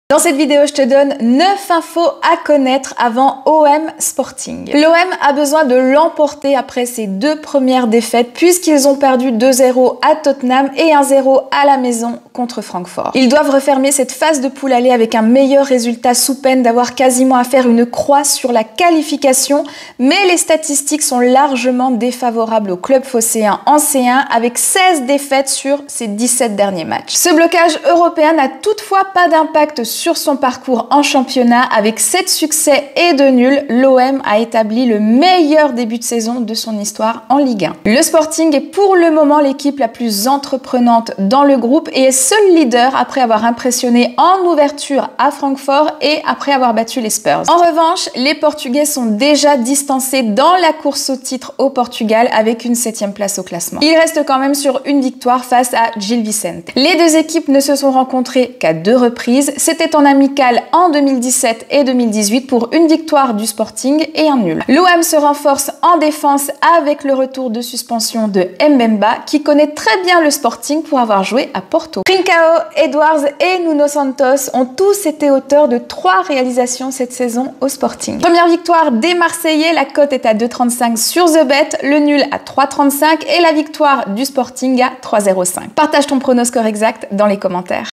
Dans cette vidéo, je te donne 9 infos à connaître avant OM Sporting. L'OM a besoin de l'emporter après ses deux premières défaites puisqu'ils ont perdu 2-0 à Tottenham et 1-0 à la maison contre Francfort. Ils doivent refermer cette phase de poule aller avec un meilleur résultat sous peine d'avoir quasiment à faire une croix sur la qualification, mais les statistiques sont largement défavorables au club phocéen en C1 avec 16 défaites sur ses 17 derniers matchs. Ce blocage européen n'a toutefois pas d'impact sur son parcours en championnat. Avec 7 succès et 2 nuls, l'OM a établi le meilleur début de saison de son histoire en Ligue 1. Le Sporting est pour le moment l'équipe la plus entreprenante dans le groupe et est seul leader après avoir impressionné en ouverture à Francfort et après avoir battu les Spurs. En revanche, les Portugais sont déjà distancés dans la course au titre au Portugal avec une 7e place au classement. Ils restent quand même sur une victoire face à Gil Vicente. Les deux équipes ne se sont rencontrées qu'à 2 reprises. C'était en amical en 2017 et 2018 pour une victoire du Sporting et un nul. L'OM se renforce en défense avec le retour de suspension de Mbemba qui connaît très bien le Sporting pour avoir joué à Porto. Trincao, Edwards et Nuno Santos ont tous été auteurs de 3 réalisations cette saison au Sporting. Première victoire des Marseillais, la cote est à 2,35 sur The Bet, le nul à 3,35 et la victoire du Sporting à 3,05. Partage ton pronostic exact dans les commentaires.